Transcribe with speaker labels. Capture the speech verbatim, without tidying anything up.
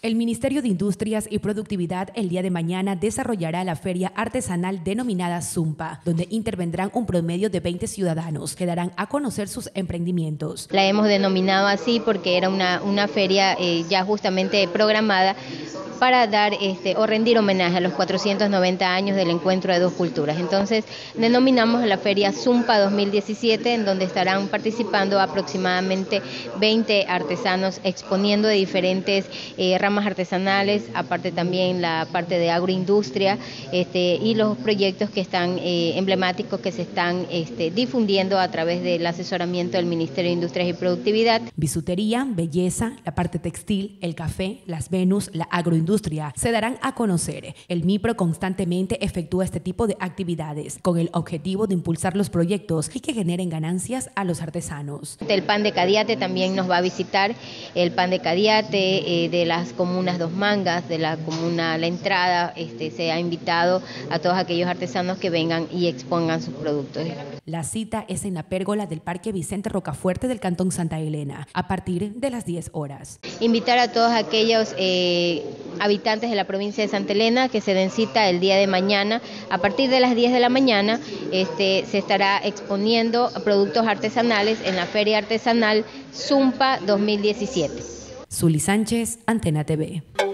Speaker 1: El Ministerio de Industrias y Productividad el día de mañana desarrollará la feria artesanal denominada Zumpa, donde intervendrán un promedio de veinte ciudadanos que darán a conocer sus emprendimientos.
Speaker 2: La hemos denominado así porque era una, una feria eh, ya justamente programada para dar este, o rendir homenaje a los cuatrocientos noventa años del encuentro de dos culturas. Entonces denominamos la feria Zumpa dos mil diecisiete, en donde estarán participando aproximadamente veinte artesanos exponiendo de diferentes eh, ramas artesanales, aparte también la parte de agroindustria este, y los proyectos que están eh, emblemáticos que se están este, difundiendo a través del asesoramiento del Ministerio de Industrias y Productividad.
Speaker 1: Bisutería, belleza, la parte textil, el café, las Venus, la agroindustria se darán a conocer. El MIPRO constantemente efectúa este tipo de actividades con el objetivo de impulsar los proyectos y que generen ganancias a los artesanos.
Speaker 2: El Pan de Cadiate también nos va a visitar, el Pan de Cadiate eh, de las comunas Dos Mangas, de la comuna La Entrada, este, se ha invitado a todos aquellos artesanos que vengan y expongan sus productos.
Speaker 1: La cita es en la pérgola del Parque Vicente Rocafuerte del Cantón Santa Elena, a partir de las diez horas.
Speaker 2: Invitar a todos aquellos eh, habitantes de la provincia de Santa Elena que se den cita el día de mañana. A partir de las diez de la mañana este, se estará exponiendo productos artesanales en la Feria Artesanal Zumpa dos mil diecisiete.
Speaker 1: Zuli Sánchez, Antena T V.